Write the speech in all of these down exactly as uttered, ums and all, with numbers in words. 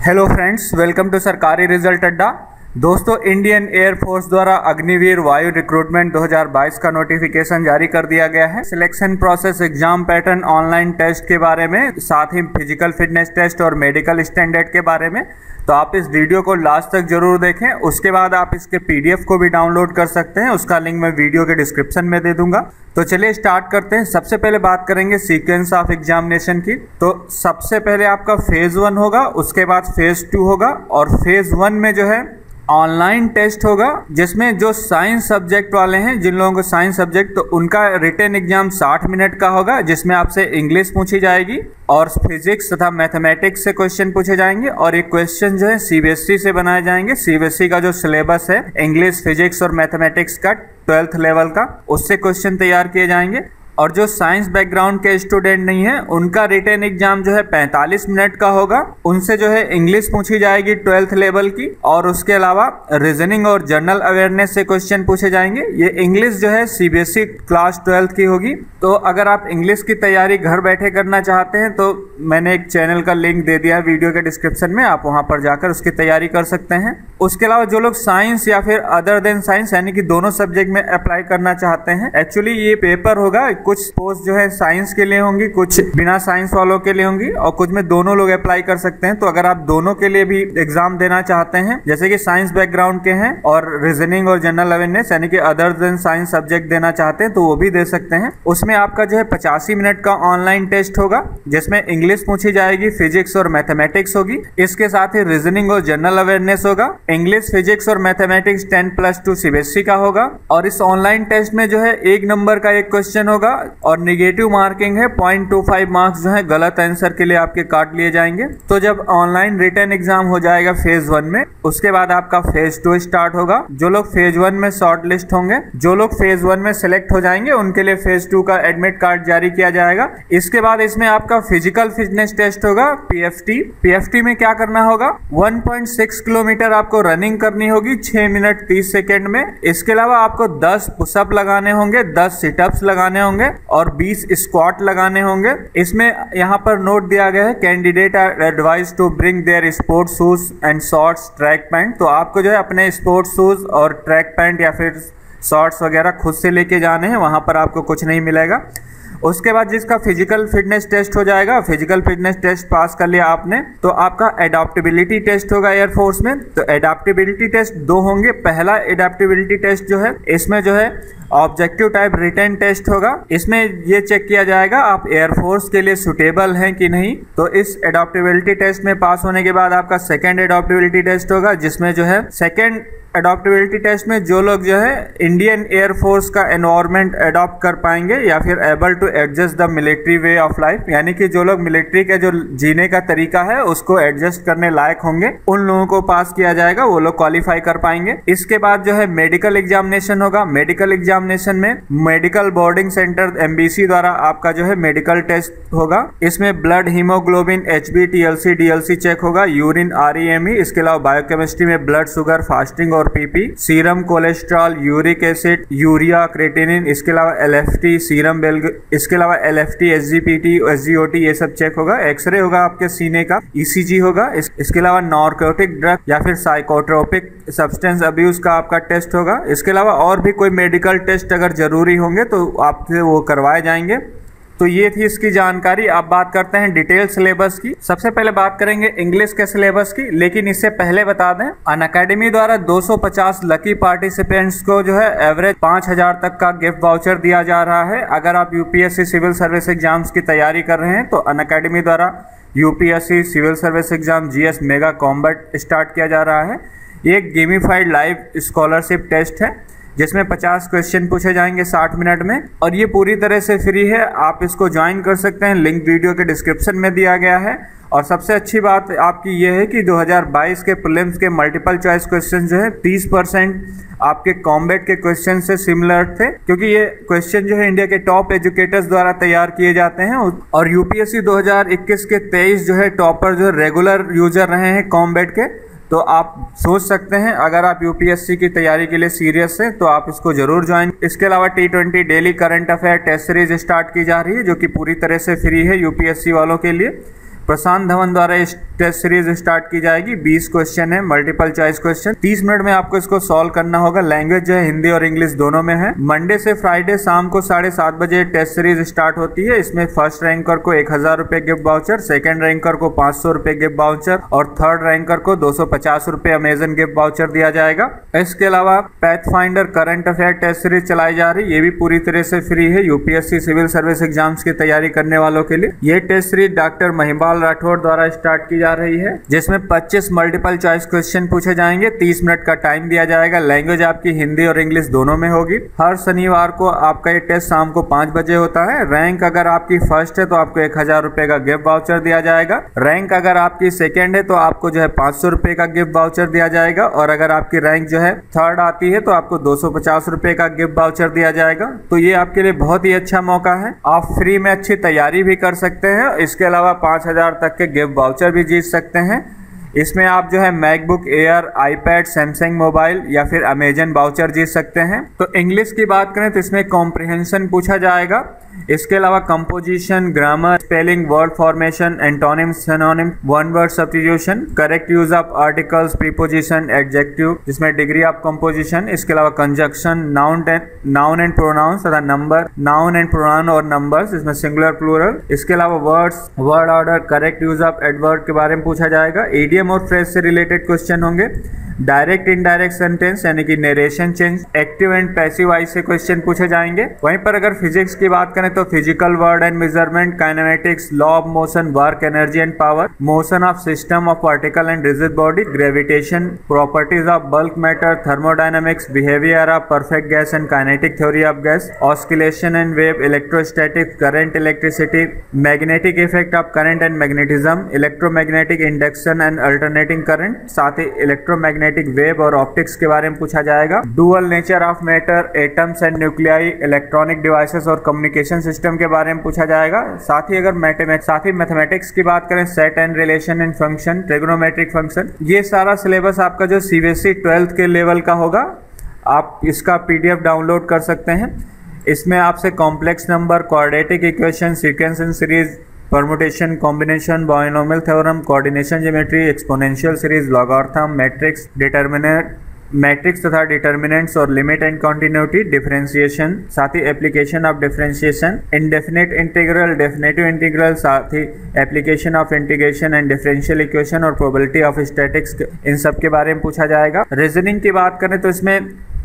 Hello friends, welcome to सरकारी result अड्डा। दोस्तों, इंडियन एयरफोर्स द्वारा अग्निवीर वायु रिक्रूटमेंट दो हज़ार बाईस का नोटिफिकेशन जारी कर दिया गया है। Selection process, exam pattern, online test के बारे में, साथ ही फिजिकल फिटनेस टेस्ट और मेडिकल स्टैंडर्ड के बारे में। तो आप इस वीडियो को लास्ट तक जरूर देखें। उसके बाद आप इसके पीडीएफ को भी डाउनलोड कर सकते हैं, उसका लिंक मैं वीडियो के डिस्क्रिप्शन में दे दूंगा। तो चलिए स्टार्ट करते हैं। सबसे पहले बात करेंगे सीक्वेंस ऑफ एग्जामिनेशन की। तो सबसे पहले आपका फेज वन होगा, उसके बाद फेज टू होगा, और फेज वन में जो है ऑनलाइन टेस्ट होगा, जिसमें जो साइंस सब्जेक्ट वाले हैं, जिन लोगों को साइंस सब्जेक्ट, तो उनका रिटन एग्जाम साठ मिनट का होगा, जिसमें आपसे इंग्लिश पूछी जाएगी और फिजिक्स तथा मैथमेटिक्स से क्वेश्चन पूछे जाएंगे। और एक क्वेश्चन जो है सीबीएसई से बनाए जाएंगे। सीबीएसई का जो सिलेबस है इंग्लिश, फिजिक्स और मैथमेटिक्स का ट्वेल्थ लेवल का, उससे क्वेश्चन तैयार किए जाएंगे। और जो साइंस बैकग्राउंड के स्टूडेंट नहीं है, उनका रिटन एग्जाम जो है पैंतालीस मिनट का होगा। उनसे जो है इंग्लिश पूछी जाएगी ट्वेल्थ लेवल की, और उसके अलावा रीजनिंग और जनरल अवेयरनेस से क्वेश्चन पूछे जाएंगे। ये इंग्लिश जो है सीबीएसई क्लास ट्वेल्थ की होगी। तो अगर आप इंग्लिश की तैयारी घर बैठे करना चाहते हैं तो मैंने एक चैनल का लिंक दे दिया है वीडियो के डिस्क्रिप्शन में, आप वहां पर जाकर उसकी तैयारी कर सकते हैं। उसके अलावा जो लोग साइंस या फिर अदर देन साइंस यानी कि दोनों सब्जेक्ट में अप्लाई करना चाहते हैं, एक्चुअली ये पेपर होगा, कुछ पोस्ट जो है साइंस के लिए होंगी, कुछ बिना साइंस वालों के लिए होंगी, और कुछ में दोनों लोग अप्लाई कर सकते हैं। तो अगर आप दोनों के लिए भी एग्जाम देना चाहते हैं, जैसे कि साइंस बैकग्राउंड के हैं और रीजनिंग और जनरल अवेयरनेस यानी कि अदर देन साइंस सब्जेक्ट देना चाहते हैं, तो वो भी दे सकते हैं। उसमें आपका जो है पचासी मिनट का ऑनलाइन टेस्ट होगा, जिसमें इंग्लिश पूछी जाएगी, फिजिक्स और मैथमेटिक्स होगी। इसके साथ ही रीजनिंग और जनरल अवेयरनेस होगा। इंग्लिश, फिजिक्स और mathematics ten plus two CBSE का होगा। और इस ऑनलाइन टेस्ट में जो है एक नंबर का एक क्वेश्चन होगा और निगेटिव मार्किंग है, पॉइंट टू फाइव मार्क्स जो है गलत आंसर के लिए आपके काट लिए जाएंगे। तो जब ऑनलाइन रिटन एग्जाम हो जाएगा फेज वन में, उसके बाद आपका फेज टू स्टार्ट होगा। जो लोग फेज वन में शॉर्ट लिस्ट होंगे, जो लोग फेज वन में सिलेक्ट हो जाएंगे, उनके लिए फेज टू का एडमिट कार्ड जारी किया जाएगा। इसके बाद इसमें आपका फिजिकल फिटनेस टेस्ट होगा, पीएफटी। पीएफटी में क्या करना होगा, वन पॉइंट सिक्स किलोमीटर आपको रनिंग करनी होगी छह मिनट तीस सेकेंड में। इसके अलावा आपको दस पुशअप लगाने होंगे, दस सिटअप्स लगाने होंगे और बीस स्क्वाट लगाने होंगे। इसमें यहाँ पर नोट दिया गया है, candidate are advise to bring their sports shoes and shorts, track pant. तो आपको जो है अपने स्पोर्ट्स शूज और ट्रैक पैंट या फिर शॉर्ट्स वगैरह खुद से लेके जाने हैं, वहां पर आपको कुछ नहीं मिलेगा। उसके बाद जिसका फिजिकल फिटनेस टेस्ट हो जाएगा, फिजिकल फिटनेस टेस्ट पास कर लिया आपने, तो आपका एडाप्टेबिलिटी टेस्ट होगा एयरफोर्स में। तो एडाप्टेबिलिटी टेस्ट दो होंगे। पहला एडाप्टेबिलिटी टेस्ट जो है, इसमें जो है ऑब्जेक्टिव टाइप रिटन टेस्ट होगा। इसमें ये चेक किया जाएगा आप एयरफोर्स के लिए सुटेबल हैं कि नहीं। तो इस एडाप्टेबिलिटी टेस्ट में पास होने के बाद आपका सेकेंड एडाप्टेबिलिटी टेस्ट होगा, जिसमें जो है सेकेंड एडॉप्टेबिलिटी टेस्ट में जो लोग जो है इंडियन एयरफोर्स का एनवायरनमेंट अडॉप्ट कर पाएंगे या फिर able to adjust the military way of life, यानी कि जो लोग मिलिट्री के जो जीने का तरीका है उसको एडजस्ट करने लायक होंगे, उन लोगों को पास किया जाएगा, वो लोग क्वालिफाई कर पाएंगे। इसके बाद जो है मेडिकल एग्जामिनेशन होगा। मेडिकल एग्जामिनेशन में मेडिकल बोर्डिंग सेंटर एमबीसी द्वारा आपका जो है मेडिकल टेस्ट होगा। इसमें blood, haemoglobin, HB, TLC, DLC check होगा, यूरिन, आरईएमई। इसके अलावा बायोकेमिस्ट्री में ब्लड शुगर, फास्टिंग और PP, serum cholesterol, uric acid, urea, creatinine. इसके अलावा एलएफटी, सीरम बेल्ग, इसके अलावा एलएफटी, एसजीपीटी, एसजीओटी, ये सब चेक होगा। एक्सरे होगा आपके सीने का, ईसीजी होगा। इस, इसके अलावा नार्कोटिक ड्रग या फिर साइकोट्रोपिक सब्सटेंस अब्यूज का आपका टेस्ट होगा। इसके अलावा और भी कोई मेडिकल टेस्ट अगर जरूरी होंगे तो आपसे वो करवाए जाएंगे। तो ये थी इसकी जानकारी। अब बात करते हैं डिटेल सिलेबस की। सबसे पहले बात करेंगे इंग्लिश के सिलेबस की, लेकिन इससे पहले बता दें, अनअकैडमी द्वारा दो सौ पचास लकी पार्टिसिपेंट्स को जो है एवरेज पाँच हज़ार तक का गिफ्ट वाउचर दिया जा रहा है। अगर आप यूपीएससी सिविल सर्विस एग्जाम्स की तैयारी कर रहे हैं तो अनअकैडमी द्वारा UPSC civil service exam GS mega combat start किया जा रहा है। ये एक गेमिफाइड लाइव स्कॉलरशिप टेस्ट है, जिसमें पचास क्वेश्चन पूछे जाएंगे साठ मिनट में, और ये पूरी तरह से फ्री है। आप इसको ज्वाइन कर सकते हैं, लिंक वीडियो के डिस्क्रिप्शन में दिया गया है। और सबसे अच्छी बात आपकी ये है कि दो हज़ार बाईस के प्रीलिम्स के मल्टीपल चॉइस क्वेश्चन जो है तीस परसेंट आपके कॉम्बैट के क्वेश्चन से सिमिलर थे, क्योंकि ये क्वेश्चन जो है इंडिया के टॉप एजुकेटर्स द्वारा तैयार किए जाते हैं। और यूपीएससी दो हज़ार इक्कीस के तेईस जो है टॉपर जो है रेगुलर यूजर रहे हैं कॉम्बैट के। तो आप सोच सकते हैं, अगर आप यूपीएससी की तैयारी के लिए सीरियस हैं तो आप इसको जरूर ज्वाइन। इसके अलावा T twenty daily current affair test series start की जा रही है, जो कि पूरी तरह से फ्री है यूपीएससी वालों के लिए। प्रशांत धवन द्वारा इस टेस्ट सीरीज स्टार्ट की जाएगी। बीस क्वेश्चन है, मल्टीपल चॉइस क्वेश्चन। तीस मिनट में आपको इसको सॉल्व करना होगा। लैंग्वेज जो है हिंदी और इंग्लिश दोनों में है। मंडे से फ्राइडे शाम को साढ़े सात बजे टेस्ट सीरीज स्टार्ट होती है। इसमें फर्स्ट रैंकर को एक हजार रुपए गिफ्ट वाउचर, सेकंड रैंकर को पांच सौ रुपए गिफ्ट वाउचर और थर्ड रैंकर को दो सौ पचास रुपए अमेजन गिफ्ट वाउचर दिया जाएगा। इसके अलावा Pathfinder current affair test series चलाई जा रही है। ये भी पूरी तरह से फ्री है यूपीएससी सिविल सर्विस एग्जाम्स की तैयारी करने वालों के लिए। ये test series doctor Mahipal Rathore द्वारा स्टार्ट की जा रही है, जिसमें पच्चीस मल्टीपल चॉइस क्वेश्चन पूछे जाएंगे। तीस मिनट का टाइम दिया जाएगा। लैंग्वेज आपकी हिंदी और इंग्लिश दोनों में होगी। हर शनिवार को आपका ये टेस्ट शाम को पांच बजे होता है। रैंक अगर आपकी फर्स्ट है तो आपको एक हजार रुपए का गिफ्ट वाउचर दिया जाएगा। रैंक अगर आपकी सेकेंड है तो आपको जो है पांच सौ रुपए का गिफ्ट वाउचर दिया जाएगा। और अगर आपकी रैंक जो है थर्ड आती है तो आपको दो सौ पचास रुपए का गिफ्ट वाउचर दिया जाएगा। तो ये आपके लिए बहुत ही अच्छा मौका है। आप फ्री में अच्छी तैयारी भी कर सकते हैं। इसके अलावा पांच हजार तक के गिफ्ट वाउचर भी जीत सकते हैं। इसमें आप जो है MacBook Air, iPad, Samsung mobile या फिर अमेजन वाउचर जीत सकते हैं। तो इंग्लिश की बात करें तो इसमें कॉम्प्रिहेंशन पूछा जाएगा। इसके अलावा composition, grammar, spelling, word formation, antonym, synonym, one word substitution, correct use of articles, preposition, adjective, जिसमें डिग्री ऑफ कंपोजिशन। इसके अलावा conjunction, noun noun and pronouns तथा नंबर, नाउन एंड प्रोनाउन और नंबर्स, इसमें सिंगुलर, प्लूरल। इसके अलावा words, word order, correct use of adverb के बारे में पूछा जाएगा। इडियम और फ्रेज से रिलेटेड क्वेश्चन होंगे। डायरेक्ट इनडायरेक्ट सेंटेंस यानी कि narration change, active and passive voice से क्वेश्चन पूछे जाएंगे। वहीं पर अगर फिजिक्स की बात करें तो physical word and measurement, kinematics, law of motion, work, energy and power, motion of system of particle and rigid body, gravitation, properties of bulk matter, thermodynamics, behaviour of perfect gas and kinetic theory of gas, oscillation and wave, electrostatic, current, electricity, magnetic effect of current and magnetism, electromagnetic induction and alternating current, साथ ही electromagnetic wave और optics के बारे में पूछा जाएगा। Dual nature of matter, atoms and nuclei, electronic devices और communication system के बारे में पूछा जाएगा। साथ ही अगर मैथमेटिक्स साथ ही मैथमेटिक्स की बात करें, set and relation and function, trigonometric function, ये सारा सिलेबस आपका जो सीबीएसई ट्वेल्थ के लेवल का होगा। आप इसका पीडीएफ डाउनलोड कर सकते हैं। इसमें आपसे complex number, quadratic equation, sequence and series, permutation, combination, binomial theorem, coordination geometry, exponential series, logarithm, matrix, determinant, matrix तथा डिटर्मिनेंट्स और लिमिट एंड कंटिन्यूटी, डिफरेंशिएशन, साथ ही application of differentiation, indefinite integral, definitive integral, साथ ही application of integration and differential equation और probability of statics, इन सब के बारे में पूछा जाएगा। रीजनिंग की बात करें तो इसमें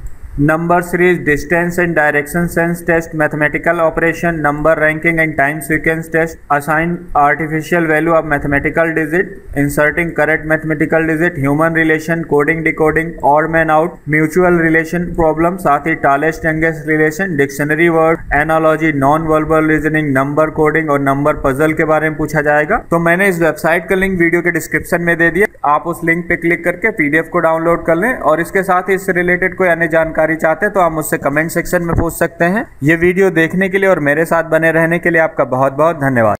number series, distance and direction sense test, mathematical operation, number ranking and time sequence test, assign artificial value of mathematical digit, inserting correct mathematical digit, human relation, coding decoding, odd man out, mutual relation problem, साथ ही tallest youngest relation, dictionary word, analogy, non verbal reasoning, number coding और number puzzle के बारे में पूछा जाएगा। तो मैंने इस वेबसाइट का लिंक वीडियो के डिस्क्रिप्शन में दे दिया। आप उस लिंक पे क्लिक करके पीडीएफ को डाउनलोड कर लें। और इसके साथ ही इससे रिलेटेड कोई अन्य जानकारी चाहते हैं तो आप मुझसे कमेंट सेक्शन में पूछ सकते हैं। ये वीडियो देखने के लिए और मेरे साथ बने रहने के लिए आपका बहुत बहुत धन्यवाद।